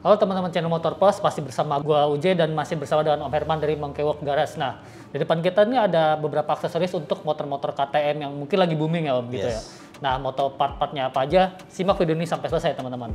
Halo teman-teman channel Motor Plus, pasti bersama gua UJ dan masih bersama dengan Om Herman dari Monkey Walk Garage. Nah, di depan kita ini ada beberapa aksesoris untuk motor-motor KTM yang mungkin lagi booming ya Om, gitu ya. Nah, motor part-partnya apa aja? Simak video ini sampai selesai teman-teman.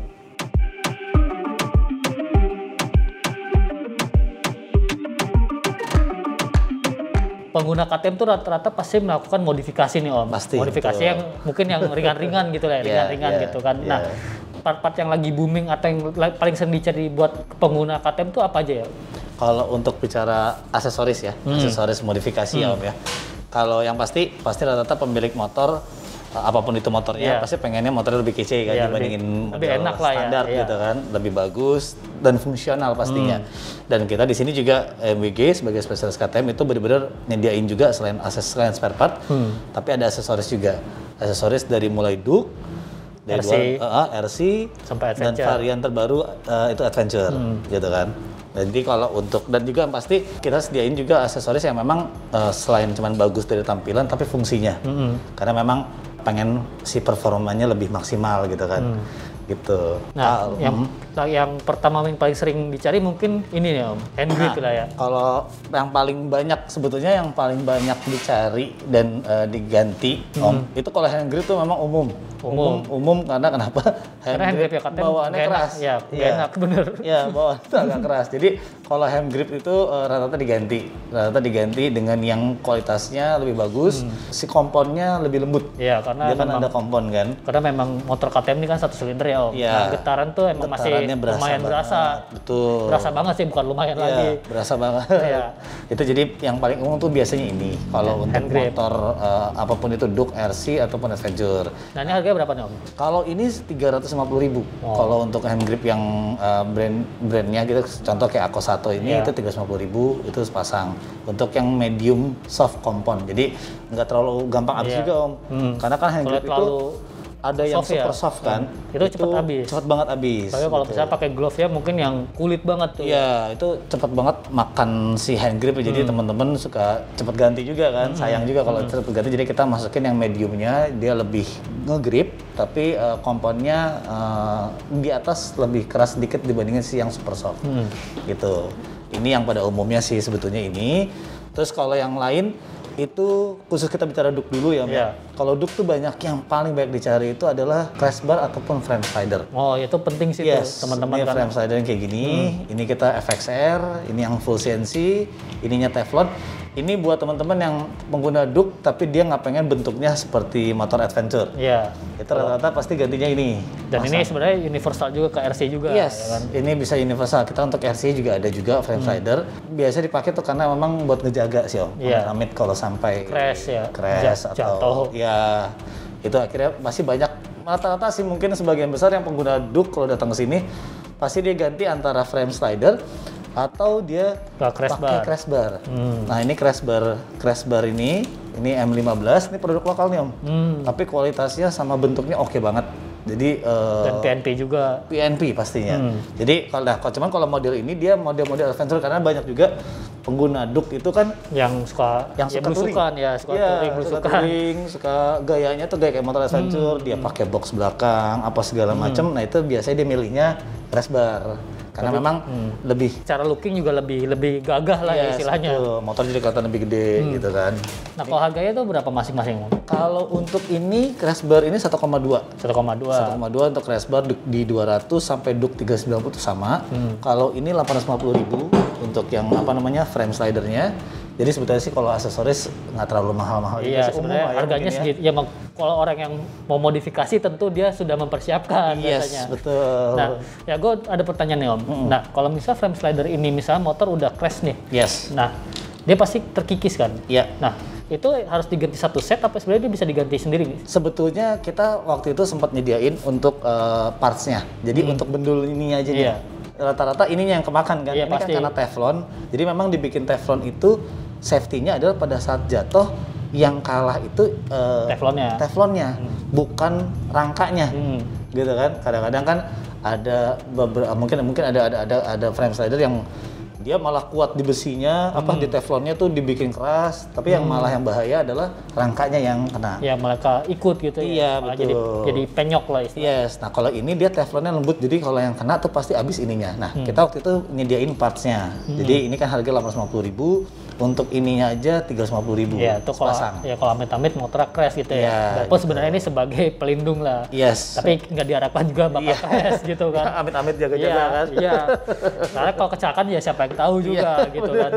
Pengguna KTM tuh rata-rata pasti melakukan modifikasi nih Om. Pasti. Modifikasi yang mungkin yang ringan-ringan gitu lah, ringan-ringan gitu kan. Nah, part-part yang lagi booming atau yang paling sering dicari buat pengguna KTM tuh apa aja ya? Kalau untuk bicara aksesoris ya, aksesoris modifikasi ya Om ya. Kalau yang pasti rata-rata pemilik motor, apapun itu motornya, pasti pengennya motornya lebih kece kan dibandingin lebih enak lah standar gitu kan, lebih bagus dan fungsional pastinya. Dan kita di sini juga MWG sebagai spesialis KTM itu benar-benar nyediain juga selain spare part, tapi ada aksesoris juga. Aksesoris dari mulai duk, dari RC sampai dan varian terbaru itu adventure gitu kan. Jadi kalau untuk dan juga pasti kita sediain juga aksesoris yang memang selain cuman bagus dari tampilan tapi fungsinya. Karena memang pengen si performanya lebih maksimal gitu kan. Gitu. Nah, yang pertama yang paling sering dicari mungkin ini ya Om, hand grip lah ya. Kalau yang paling banyak sebetulnya yang paling banyak dicari dan diganti Om, itu kalau hand grip itu memang umum karena kenapa? Karena hand grip ya KTM bawaannya keras. Ya, enak bener. Ya, bawaannya agak keras. Jadi kalau hand grip itu rata-rata diganti dengan yang kualitasnya lebih bagus, si komponnya lebih lembut. Iya, karena dia kan ada kompon kan. Karena memang motor KTM ini kan satu silinder ya Om. Ya, nah, getaran tuh emang masih lumayan berasa. Betul. Berasa banget sih, bukan lumayan lagi. Berasa banget. Ya. Itu jadi yang paling umum tuh biasanya ini. Kalau untuk motor apapun itu Duke, RC ataupun Adventure. Nah, ini harganya berapa nih Om? Kalau ini 350.000. Kalau untuk hand grip yang brandnya gitu, contoh kayak Akosato ini itu 350.000 itu sepasang. Untuk yang medium soft compound. Jadi nggak terlalu gampang habis juga Om. Karena kan hand grip itu ada yang super soft kan, itu cepat habis. Cepat banget habis. Tapi kalau misalnya pakai glove ya mungkin yang kulit banget tuh. Iya, itu cepat banget makan si hand grip. Jadi teman-teman suka cepat ganti juga kan. Sayang juga kalau cepat ganti. Jadi kita masukin yang mediumnya, dia lebih ngegrip, tapi komponnya di atas lebih keras sedikit dibandingin si yang super soft. Gitu. Ini yang pada umumnya sih sebetulnya ini. Terus kalau yang lain itu khusus kita bicara Duke dulu ya, Kalau Duke tuh banyak yang paling banyak dicari itu adalah crash bar ataupun frame slider. Oh, itu penting sih teman-teman. Ini kan frame slider yang kayak gini, ini kita FXR, ini yang full CNC, ininya Teflon. Ini buat teman-teman yang pengguna Duke tapi dia nggak pengen bentuknya seperti motor adventure. Iya. Itu rata-rata pasti gantinya ini. Dan ini sebenarnya universal juga ke RC juga. Ya kan? Ini bisa universal. Kita untuk RC juga ada juga frame slider. Biasa dipakai tuh karena memang buat ngejaga sih Om. Amit kalau sampai crash ya. Crash atau jatuh. Ya itu akhirnya masih banyak rata-rata sih mungkin sebagian besar yang pengguna Duke kalau datang ke sini pasti dia ganti antara frame slider atau dia pakai crash bar. Nah ini crash bar ini M15, ini produk lokal nih Om. Tapi kualitasnya sama bentuknya oke banget. Jadi dan PNP juga. PNP pastinya. Jadi kalau model ini dia model-model adventure karena banyak juga pengguna Duke itu kan yang suka blusukan ya, touring, suka gayanya tuh kayak motor adventure, dia pakai box belakang apa segala macam. Nah itu biasanya dia milihnya crash bar. Karena memang lebih cara looking juga lebih gagah lah ya istilahnya. Betul. Motor jadi kelihatan lebih gede gitu kan. Nah, kalau harganya tuh berapa masing-masing? Kalau untuk ini crash bar ini 1,2. 1,2 untuk crash bar di 200 sampai Duke 390 itu sama. Kalau ini 850.000 untuk yang frame slidernya. Jadi sebetulnya sih kalau aksesoris nggak terlalu mahal-mahal. Iya, sebenarnya harganya segitu. Ya kalau orang yang mau modifikasi tentu dia sudah mempersiapkan biasanya. Betul. Nah, ya gue ada pertanyaan nih Om. Nah, kalau misalnya frame slider ini misalnya motor udah crash nih. Nah, dia pasti terkikis kan? Iya. Nah, itu harus diganti satu set apa sebenarnya dia bisa diganti sendiri? Sebetulnya kita waktu itu sempat nyediain untuk partsnya. Jadi untuk bendul ini aja nih. Rata-rata ininya yang kemakan kan. Ini pasti. Kan karena Teflon. Jadi memang dibikin Teflon itu safety-nya adalah pada saat jatuh yang kalah itu teflonnya, bukan rangkanya, gitu kan. Kadang-kadang kan ada beberapa mungkin ada frame slider yang dia malah kuat di besinya, di teflonnya tuh dibikin keras, tapi yang malah yang bahaya adalah rangkanya yang kena. Ya mereka ikut gitu Iya, ya. betul. Jadi penyok lah istilahnya. Yes, nah kalau ini dia teflonnya lembut, jadi kalau yang kena tuh pasti habis ininya. Nah, kita waktu itu nyediain partsnya. Jadi ini kan harga 850.000, untuk ininya aja 350.000. Ya, itu kalau kalau amit-amit motor crash gitu ya. Walaupun sebenarnya ini sebagai pelindung lah. Yes. Tapi nggak diharapkan juga bakal crash gitu kan. Amit-amit jaga-jaga kan. Iya. Karena kalau kecelakaan ya siapa yang tahu juga gitu kan.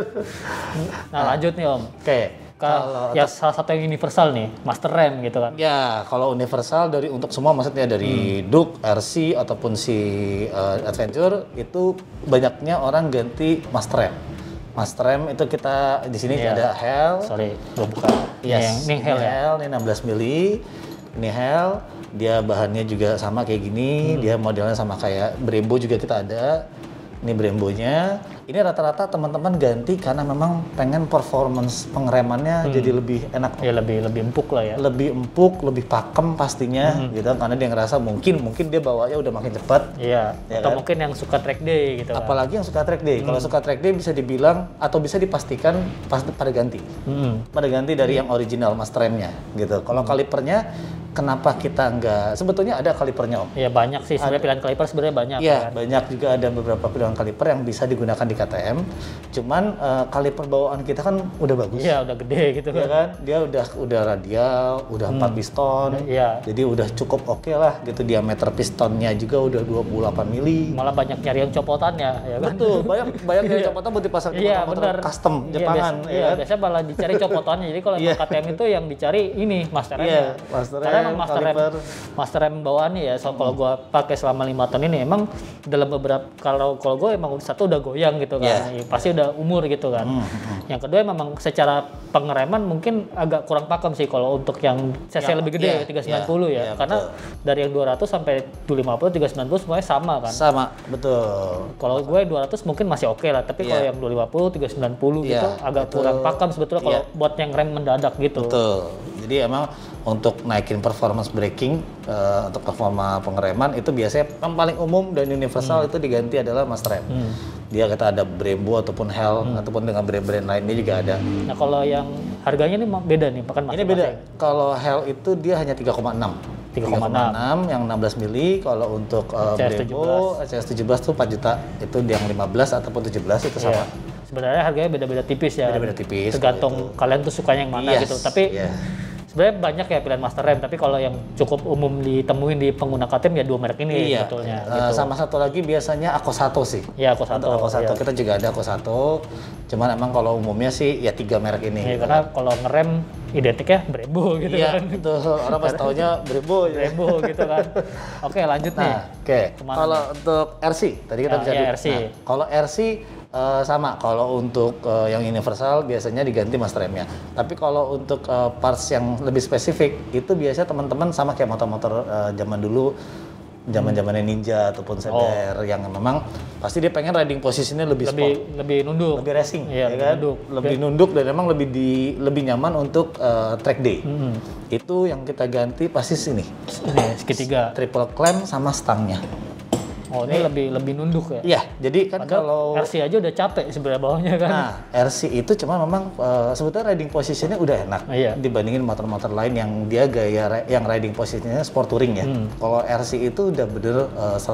Nah, lanjut nih Om. Oke. Kalau ya salah satu yang universal nih, Master Rem gitu kan. Ya, kalau universal untuk semua maksudnya dari Duke, RC ataupun si Adventure itu banyaknya orang ganti Master Rem. Master Rem itu kita di sini ada Hell. Sorry, gua buka. Yes. Ini Hell ya. Ini 16 mili. Ini Hell. Dia bahannya juga sama kayak gini. Dia modelnya sama kayak Brembo juga kita ada. Ini Brembonya. Ini rata-rata teman-teman ganti karena memang pengen performance pengeremannya jadi lebih enak. Ya lebih empuk lah ya. Lebih empuk, lebih pakem pastinya gitu karena dia ngerasa mungkin dia bawanya udah makin cepat. Iya. Ya atau kan? mungkin yang suka track day gitu. Apalagi yang suka track day. Kalau suka track day bisa dibilang atau bisa dipastikan pada ganti. Pada ganti dari yang original Master Rem-nya gitu. Kalau kalipernya kenapa kita enggak? Sebetulnya ada kalipernya Om. Iya banyak sih sebenarnya pilihan kaliper sebenarnya banyak. Iya kan? banyak juga ada beberapa pilihan kaliper yang bisa digunakan di KTM. Cuman kaliper bawaan kita kan udah bagus. Iya udah gede gitu ya kan. Dia udah radial, udah 4 piston. Iya. Jadi udah cukup oke lah gitu. Diameter pistonnya juga udah 28 mili. Malah banyak nyari yang copotannya ya kan. Betul, banyak nyari copotan buat dipasang di motor custom Jepangan. Iya, biasanya malah dicari copotannya. Jadi kalau KTM itu yang dicari ini Master Rem. Iya, Master Rem. Karena emang Master Rem bawaannya ya. So kalau gua pakai selama 5 tahun ini emang dalam beberapa kalau gua emang satu udah goyang gitu kan. Ya, pasti udah umur gitu kan. Yang kedua memang secara pengereman mungkin agak kurang pakem sih kalau untuk yang cc lebih gede 390 ya. Karena dari yang 200 sampai 250 390 semuanya sama kan. Sama, betul. Kalau gue 200 mungkin masih oke lah, tapi kalau yang 250 390 gitu agak kurang pakem sebetulnya kalau buat yang rem mendadak gitu. Betul. Jadi emang untuk naikin performance braking untuk performa pengereman itu biasanya yang paling umum dan universal itu diganti adalah Master Rem. Dia kita ada Brembo ataupun Hell ataupun dengan brand-brand lainnya juga ada. Nah kalau yang harganya ini beda nih, bahkan ini beda. Kalau Hell itu dia hanya 3,6 yang 16 mili. Kalau untuk Brembo CS17 tuh 4 juta. Itu yang 15 ataupun 17 itu sama. Sebenarnya harganya beda-beda tipis ya. Beda-beda tipis. Tergantung kalian tuh sukanya yang mana gitu. Tapi sebenarnya banyak ya pilihan Master Rem, tapi kalau yang cukup umum ditemuin di pengguna KTM ya dua merek ini sebetulnya. Gitu. Sama satu lagi biasanya Akosato sih. Iya Akosato. Kita juga ada Akosato. Cuman emang kalau umumnya sih ya 3 merek ini. Iya, karena kalau ngerem identiknya Brembo gitu kan. Iya, betul. Orang pasti taunya Brembo gitu kan. Oke, lanjut nih. Oke. Kalau untuk RC, tadi kita bisa RC. Kalau RC sama, kalau untuk yang universal biasanya diganti Master Rem-nya. Tapi kalau untuk parts yang lebih spesifik itu biasanya teman-teman sama kayak motor-motor zaman dulu, zaman-zamannya Ninja ataupun Seder yang memang pasti dia pengen riding posisinya lebih sport, lebih nunduk, lebih racing, ya kan? Lebih nunduk dan memang lebih nyaman untuk track day. Itu yang kita ganti pasti sini. Segitiga, triple clamp sama stangnya. Oh ini lebih nunduk ya? Iya, jadi kan kalau RC aja udah capek sebenarnya bawahnya kan. Nah, RC itu cuma memang sebetulnya riding positionnya udah enak dibandingin motor-motor lain yang dia gaya yang riding positionnya sport touring ya. Kalau RC itu udah bener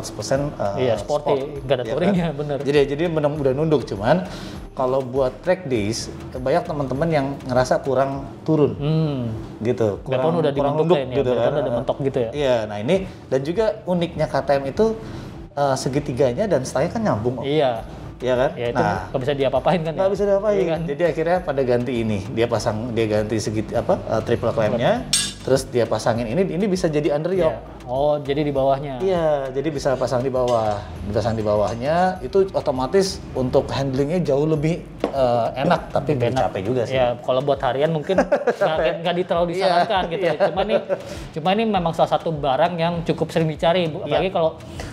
100% sporty, nggak ada touringnya kan? Bener. Jadi bener udah nunduk, cuman kalau buat track days banyak teman-teman yang ngerasa kurang turun, gitu. Kurang nunduk gitu kan. Udah mentok gitu ya. Iya, nah ini dan juga uniknya KTM itu segitiganya dan stangnya kan nyambung. Iya. Iya kan? Ya itu nggak bisa diapa-apain kan? Nggak bisa diapa-apain. Iya kan? Jadi akhirnya pada ganti ini, dia ganti triple clamp-nya, terus dia pasangin ini bisa jadi underyoke. Ya. Oh, jadi di bawahnya. Iya, jadi bisa pasang di bawah. Dipasang di bawahnya itu otomatis untuk handlingnya jauh lebih enak, tapi capek juga sih. Ya, kalau buat harian mungkin nggak terlalu disarankan gitu. Cuma ini memang salah satu barang yang cukup sering dicari, apalagi kalau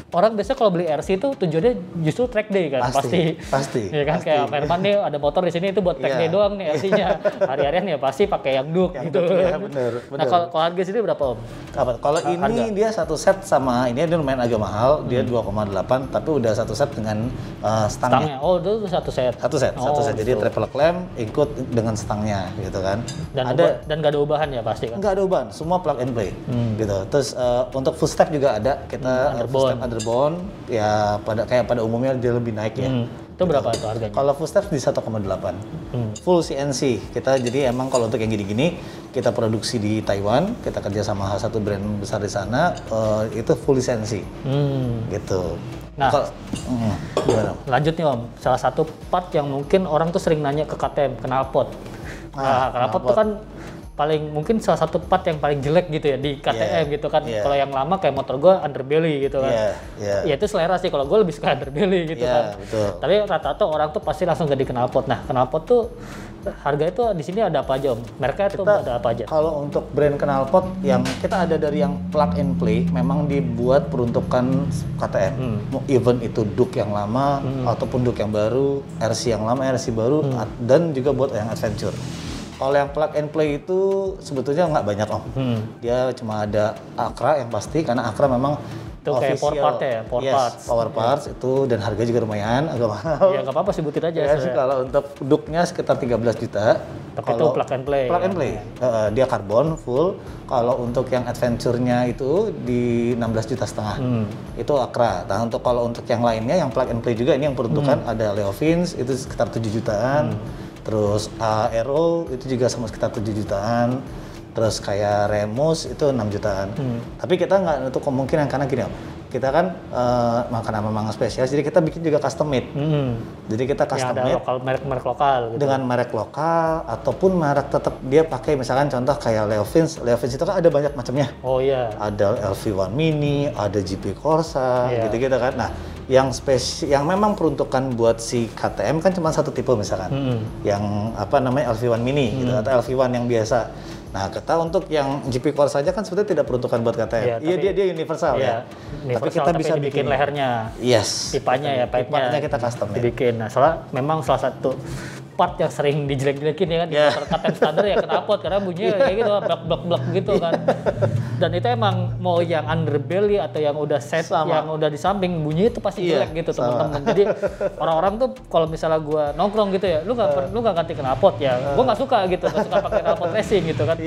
orang biasanya kalau beli RC itu tujuannya justru track day kan, pasti. Ya kan, kayak Herman nih ada motor di sini itu buat track day doang nih RC-nya. Hari-harian ya pasti pakai yang Duke gitu. Iya, bener. Nah, kalau harga sini berapa Om? Kalau ini dia satu set sama ini dia lumayan agak mahal, dia 2,8 tapi udah satu set dengan stangnya. Oh, itu satu set. Satu set. Jadi triple clamp ikut dengan stangnya gitu kan. Dan nggak ada ubahan ya pasti kan? Nggak ada ubahan, semua plug and play gitu. Terus untuk full step juga ada, kita full step underbone ya pada umumnya dia lebih naik ya. Itu berapa itu harganya? Kalau full step di 1,8. Full CNC. Kita jadi emang kalau untuk yang gini-gini kita produksi di Taiwan, kita kerja sama satu brand besar di sana, itu full CNC. Gitu. Nah, gimana? Lanjut nih Om, salah satu part yang mungkin orang tuh sering nanya ke KTM, knalpot. Knalpot tuh kan mungkin salah satu part yang paling jelek gitu ya di KTM gitu kan. Kalau yang lama kayak motor gue underbelly gitu kan. Ya itu selera sih, kalau gue lebih suka underbelly gitu kan. Betul. Tapi rata-rata orang tuh pasti langsung ganti knalpot. Nah, knalpot tuh harga itu di sini ada apa aja Om? Mereknya itu ada apa aja? Kalau untuk brand knalpot yang kita ada dari yang plug and play memang dibuat peruntukan KTM. Even itu Duke yang lama ataupun Duke yang baru, RC yang lama, RC baru, dan juga buat yang adventure. Kalau yang plug and play itu sebetulnya nggak banyak Om. Dia cuma ada Acra yang pasti, karena Acra memang itu kayak power parts itu, dan harga juga lumayan agak mahal. Ya nggak apa-apa, sebutin aja. Ya, kalau untuk Duke-nya sekitar 13 juta. Tapi itu plug and play. Plug and play. Dia karbon full. Kalau untuk yang adventure-nya itu di 16 juta setengah. Itu Acra. Nah, kalau untuk yang lainnya yang plug and play juga, ini yang peruntukan ada Leo Vince itu sekitar 7 jutaan. Terus Aero itu juga sama sekitar 7 jutaan. Terus kayak Remus itu 6 jutaan. Tapi kita nggak nutup kemungkinan, karena gini Om, kita kan makanan memang spesial, jadi kita bikin juga custom made. Jadi kita custom made merek lokal gitu. Dengan merek lokal ataupun merek tetap dia pakai, misalkan contoh kayak Leo Vince itu kan ada banyak macamnya. Oh iya. Ada LV1 Mini, ada GP Corsa, gitu-gitu kan. Nah, yang memang peruntukan buat si KTM kan cuma satu tipe misalkan. Yang LV1 Mini gitu, atau LV1 yang biasa. Nah, kita untuk yang GP Corsa saja kan sebetulnya tidak peruntukan buat KTM. Dia universal ya. Tapi kita bisa bikin lehernya. Yes. Pipanya pipe-nya kita custom dibikin. Nah, soalnya memang salah satu part yang sering dijelek-jelekin ya kan di motor KTM standar ya knalpot, karena bunyinya kayak gitu blak gitu kan. Dan itu emang mau yang underbelly atau yang udah set yang udah di samping, bunyinya itu pasti jelek gitu teman-teman. Jadi orang-orang tuh kalau misalnya gua nongkrong gitu ya, lu nggak ganti knalpot ya, gua nggak suka gitu, nggak suka pakai knalpot racing gitu kan.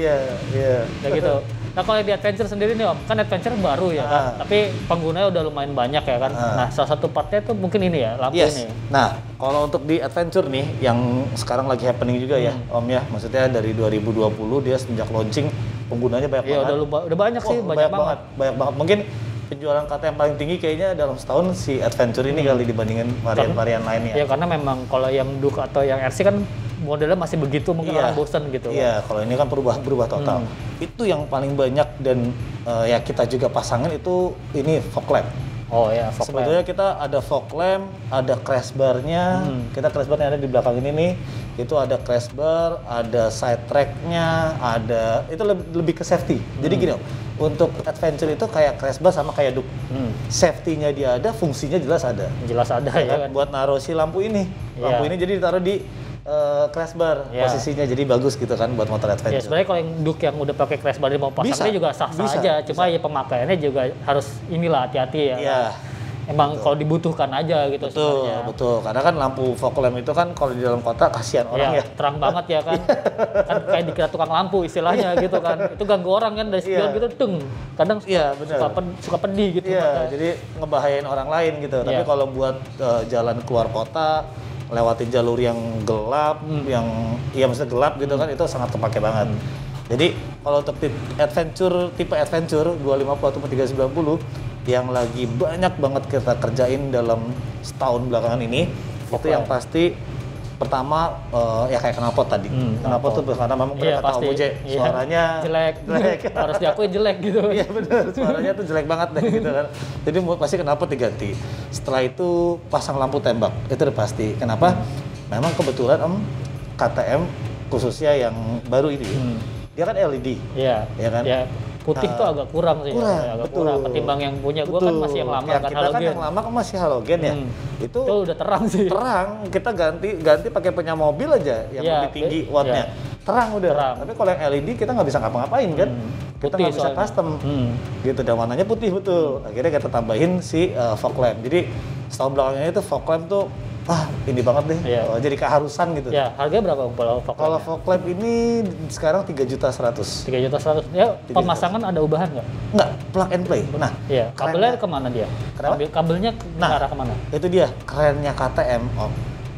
Kayak gitu. Nah, kalau di adventure sendiri nih Om, kan adventure baru ya kan, tapi penggunanya udah lumayan banyak ya kan. Nah, salah satu partnya tuh mungkin ini ya, lampu ini. Nah, kalau untuk di adventure nih, yang sekarang lagi happening juga ya Om ya, maksudnya dari 2020 dia sejak launching penggunanya banyak banget. Udah banyak sih, banyak banget. Mungkin penjualan KTM paling tinggi kayaknya dalam setahun si adventure ini kali dibandingin varian-varian lainnya. Ya karena memang kalau yang Duke atau yang RC kan modelnya masih begitu, mungkin orang bosan gitu. Iya, kalau ini kan berubah total. Itu yang paling banyak, dan ya kita juga pasangin itu ini fog lamp. Oh ya, fog lamp. Sebetulnya kita ada fog lamp, ada crash bar-nya. Kita crash bar-nya ada di belakang ini nih. Itu ada crash bar, ada side track-nya, ada itu lebih ke safety. Jadi gini Om, untuk adventure itu kayak crash bar sama kayak Duke. Safety-nya dia ada, fungsinya jelas ada. Jelas ada ya kan. Buat naruh si lampu ini. Lampu ini jadi ditaruh di crash bar posisinya, jadi bagus gitu kan buat motor adventure. Ya sebenarnya kalau yang Duke yang udah pakai crash bar mau pasangnya juga sah-sah aja, cuma ya pemakaiannya juga harus hati-hati ya. Emang kalau dibutuhkan aja gitu sebenarnya. Betul. Karena kan lampu fog lamp itu kan kalau di dalam kota kasihan orang ya. Terang banget ya kan. Kan kayak dikira tukang lampu istilahnya gitu kan. Itu ganggu orang kan dari spion gitu kadang suka pedih gitu. Jadi ngebahayain orang lain gitu. Tapi kalau buat jalan keluar kota, lewatin jalur yang gelap, maksudnya gelap gitu kan, itu sangat kepake banget. Jadi kalau untuk tipe adventure 250 atau 390 yang lagi banyak banget kita kerjain dalam setahun belakangan ini, itu yang pasti pertama ya kayak knalpot tadi. Knalpot tuh karena memang kata Om Uje, suaranya jelek. Harus diakui jelek gitu. Iya benar, suaranya tuh jelek banget deh gitu kan. Jadi pasti knalpot diganti. Setelah itu pasang lampu tembak, itu udah pasti. Kenapa? Memang kebetulan Om, KTM khususnya yang baru ini, dia kan LED. Iya. Ya kan? Putih tuh agak kurang sih. Kurang, ya, agak betul. kurang ketimbang yang punya gua kan masih yang lama Yang kan kita kan halogen. yang lama kan masih halogen ya. Itu Itu udah terang sih. terang, kita ganti pakai punya mobil aja yang Iya, lebih tinggi iya. wattnya. Terang udah. Terang. Tapi kalau yang LED kita nggak bisa ngapa-ngapain kan. Kita Putih nggak bisa soalnya. custom. Gitu, dan warnanya putih betul. Akhirnya kita tambahin si fog lamp. Jadi setahun belakangan itu fog lamp tuh ini banget deh. Iya. Jadi keharusan gitu. Ya, harganya berapa kalau fog Kalau lamp? fog lamp ini sekarang 3.100.000. 3.100.000. Ya, pemasangan ada ubahan nggak? Enggak, plug and play. Nah, Iya, kabelnya kemana dia? Kenapa? Kabelnya Nah. arah kemana? itu dia kerennya KTM. Om.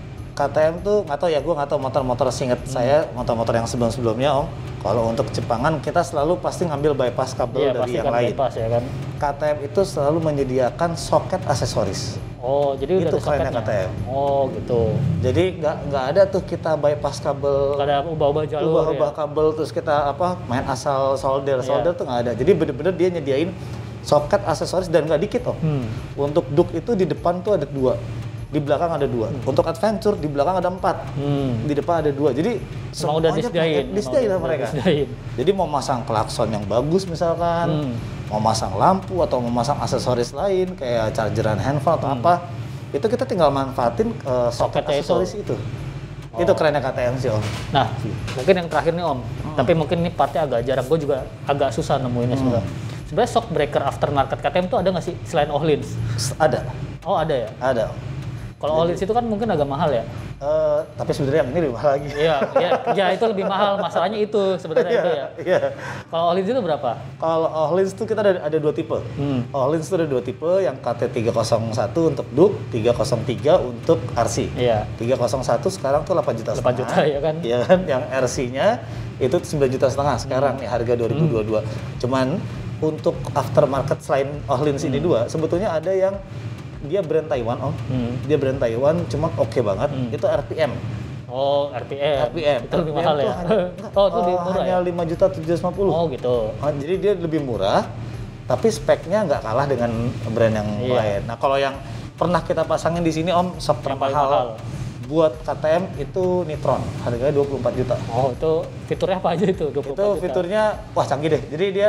KTM tuh nggak tahu ya, gue nggak tahu motor-motor seinget saya, motor-motor yang sebelum-sebelumnya Om. Kalau untuk Jepangan kita selalu pasti ngambil bypass kabel Iya, dari pasti yang kan lain. bypass ya kan. KTM itu selalu menyediakan soket aksesoris. Oh, jadi udah Itu ada kerennya soketnya. KTM. Oh, gitu. Jadi nggak ada tuh kita bypass kabel, Nggak ada ubah-ubah jalur ubah-ubah ya. kabel terus kita main asal solder Iya. tuh nggak ada. Jadi bener-bener dia nyediain soket aksesoris dan nggak dikit Om. Untuk duk itu di depan tuh ada 2. Di belakang ada 2. Untuk adventure di belakang ada 4. Di depan ada 2. Jadi Emang udah semuanya disediain. disediain sama Emang mereka. disediain. Jadi mau masang klakson yang bagus misalkan, mau masang lampu atau mau masang aksesoris lain kayak chargeran handphone atau apa, itu kita tinggal manfaatin soket Soketnya itu. aksesoris itu. Itu kerennya KTM sih Om. Nah, mungkin yang terakhir nih Om. Tapi mungkin ini partnya agak jarang. Gue juga agak susah nemuinnya sebenarnya. Sebenarnya shock breaker aftermarket KTM tuh ada nggak sih selain Ohlins? Ada, Oh, ada ya. ada. Kalau Ohlins itu kan mungkin agak mahal ya. Tapi sebenarnya yang ini lebih mahal lagi. Iya, ya itu lebih mahal. Masalahnya itu sebenarnya itu ya. Iya. Kalau Ohlins itu berapa? Kalau Ohlins tuh kita ada 2 tipe. Ohlins tuh ada 2 tipe, yang KT301 untuk Duke, 303 untuk RC. Iya. 301 sekarang tuh 8 juta 8 juta ya kan? Iya kan, yang RC-nya itu 9 juta setengah sekarang nih harga 2022. Cuman untuk aftermarket selain Ohlins ini 2, sebetulnya ada yang dia brand Taiwan Om. Dia brand Taiwan, cuman oke banget. Itu RPM. Oh, RPM. Itu lebih mahal ya. Oh, itu lebih murah ya. Hanya 5.750.000. Oh, gitu. Jadi dia lebih murah, tapi speknya nggak kalah dengan brand yang Iya. lain. Nah, kalau yang pernah kita pasangin di sini Om, sok Yang paling termahal mahal. buat KTM itu Nitron, harganya 24 juta. Oh, itu fiturnya apa aja itu? 24 Itu juta. fiturnya wah canggih deh. Jadi dia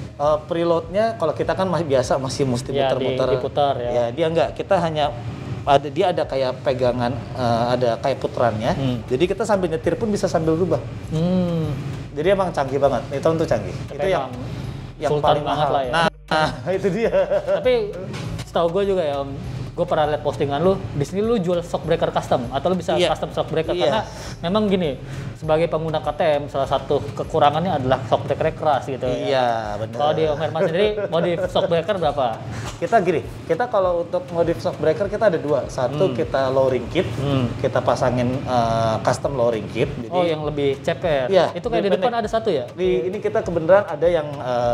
preloadnya kalau kita kan masih mesti Ya, muter-muter. diputar ya. Ya, dia nggak. Kita hanya ada kayak pegangan, ada kayak puterannya. Jadi kita sambil nyetir pun bisa sambil rubah. Jadi emang canggih banget. Nitron tuh canggih. Tapi itu yang emang sultan paling banget mahal. lah ya. Nah, itu dia. Tapi setahu gue juga ya Om, gue pernah lihat postingan lu, di sini lu jual shock breaker custom atau lu bisa Iya. custom shock breaker Iya. karena memang gini, sebagai pengguna KTM salah satu kekurangannya adalah shock breaker keras gitu ya. Iya, benar. Kalau di Om Herman sendiri modif shock breaker berapa? Kita kalau untuk modif shock breaker kita ada 2. Satu kita lowering kit, kita pasangin custom lowering kit. Jadi Oh, yang lebih ceper. Iya, Itu kayak di lebih depan pendek. ada satu ya? Ini kita kebenaran ada yang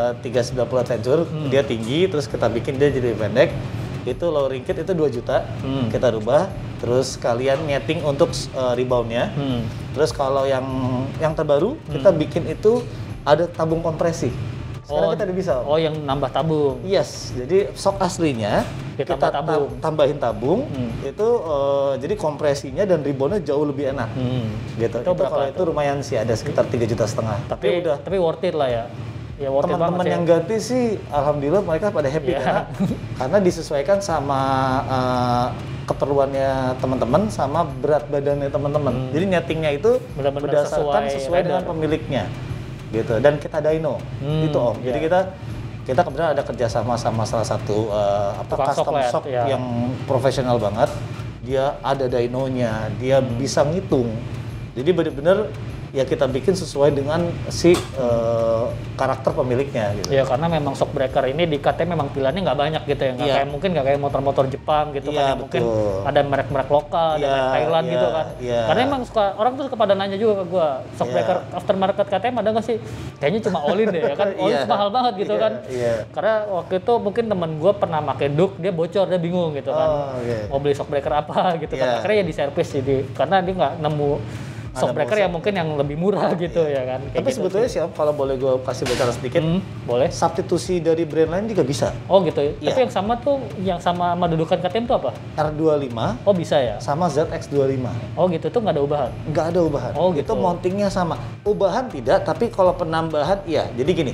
390 Adventure, dia tinggi, terus kita bikin dia jadi pendek. Itu lowering kit itu 2 juta, kita rubah. Terus kalian nyeting untuk reboundnya. Terus kalau yang terbaru kita bikin itu ada tabung kompresi. Sekarang kita udah bisa. Oh, yang nambah tabung. Yes, jadi shock aslinya kita Ditambah tabung. tambahin tabung, itu jadi kompresinya dan reboundnya jauh lebih enak. Gitu. Itu berapa kalau itu lumayan sih, ada sekitar 3,5 juta. Tapi udah Tapi worth it lah ya. Ya worth it teman-teman banget yang sih. ganti sih, alhamdulillah mereka pada happy Iya. karena disesuaikan sama keperluannya teman-teman sama berat badannya teman-teman. Jadi nyetingnya itu Benar-benar berdasarkan sesuai dengan rider. pemiliknya, gitu. Dan kita dyno, itu Om. Jadi kita kebetulan ada kerjasama sama salah satu Tukang custom shock shop LED, ya. yang profesional banget. Dia ada dynonya, dia bisa ngitung. Jadi benar-benar ya kita bikin sesuai dengan si karakter pemiliknya gitu. Ya karena memang shock breaker ini di KTM memang pilihannya nggak banyak gitu ya, nggak Iya. kayak mungkin nggak kayak motor-motor Jepang gitu Iya, kan, yang mungkin betul. ada merek-merek lokal, ada Iya, merek Thailand iya, gitu kan. iya. Karena emang suka orang tuh suka pada nanya juga ke gua, shock Iya. breaker aftermarket KTM ada nggak sih? Kayaknya cuma Olin deh ya kan, Olin Iya. mahal banget gitu Iya, kan. iya. Karena waktu itu mungkin temen gua pernah pakai Duke, dia bocor, dia bingung gitu kan. Oh, oke. Mau beli shock breaker apa gitu kan. Iya. Akhirnya ya di servis jadi karena dia nggak nemu shock breaker yang mungkin yang lebih murah gitu ya kan. Kayak Tapi gitu sebetulnya sih Om, kalau boleh gue kasih bicara sedikit, boleh. substitusi dari brand lain juga bisa. Oh gitu ya. Iya. Tapi yang sama tuh, yang sama dudukan KTM tuh apa? R25 Oh bisa ya? sama ZX25. Oh gitu, tuh nggak ada ubahan? Nggak ada ubahan. Oh, gitu. Itu mountingnya sama. Ubahan tidak, tapi kalau penambahan iya. Jadi gini,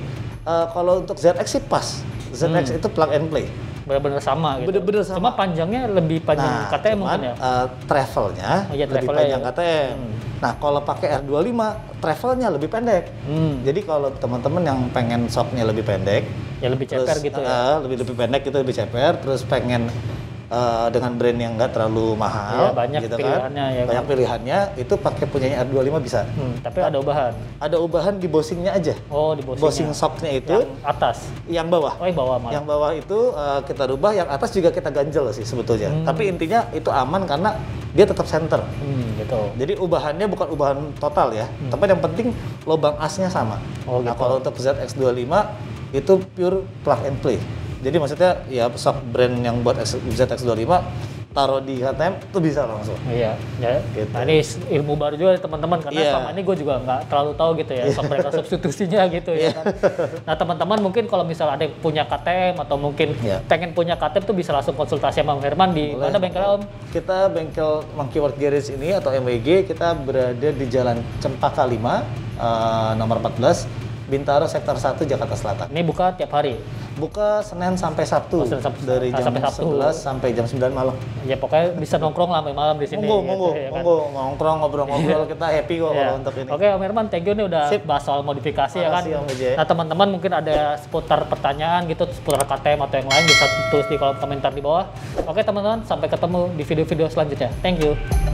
Kalau untuk ZX sih pas. ZX itu plug and play. Benar-benar sama gitu. Bener-bener sama. Cuma panjangnya lebih panjang KTM mungkin ya. Travelnya lebih travelnya panjang ya. KTM. Nah, kalau pakai R25, travelnya lebih pendek. Jadi kalau teman-teman yang pengen shocknya lebih pendek, Ya lebih ceper gitu ya. lebih pendek itu lebih ceper, terus pengen dengan brand yang nggak terlalu mahal, Iya, banyak gitu pilihannya kan? ya, Banyak pilihannya, itu pakai punyanya R25 bisa. Tapi ada ubahan. Ada ubahan di bosingnya aja. Oh, di Bosing shocknya itu yang atas. yang bawah. Oh, yang bawah malah. Yang bawah itu kita rubah, yang atas juga kita ganjel sih sebetulnya. Tapi intinya itu aman karena dia tetap center. Gitu. Jadi ubahannya bukan ubahan total ya, tapi yang penting lubang asnya sama. Oh, Nah gitu. kalau untuk ZX25 itu pure plug and play. Jadi maksudnya ya shock brand yang buat ZX25 taruh di KTM itu bisa langsung. Iya, ya. Gitu. Nah ini ilmu baru juga teman-teman karena Iya. selama ini gue juga nggak terlalu tahu gitu ya shock breaker substitusinya gitu ya kan. Nah teman-teman mungkin kalau misal ada yang punya KTM atau mungkin Iya. pengen punya KTM tuh bisa langsung konsultasi sama Bang Herman di Boleh. mana bengkelnya Om? Kita bengkel Monkey World Garage ini atau MWG kita berada di Jalan Cempaka 5 nomor 14 Bintaro Sektor 1 Jakarta Selatan. Ini buka tiap hari. Buka Senin sampai Sabtu. Oh, Senin sampai- dari jam sampai Sabtu. 11 sampai jam 9 malam. Ya pokoknya bisa nongkrong lah sampai malam di sini. Monggo, gitu, ya kan. monggo, nongkrong, ngobrol-ngobrol, kita happy kok Iya. kalau untuk ini. Oke Om Herman, thank you nih udah Sip. bahas soal modifikasi ya kan. Makasih, Om Wijay. Nah teman-teman mungkin ada seputar pertanyaan gitu, seputar KTM atau yang lain bisa tulis di kolom komentar di bawah. Oke teman-teman, sampai ketemu di video-video selanjutnya. Thank you.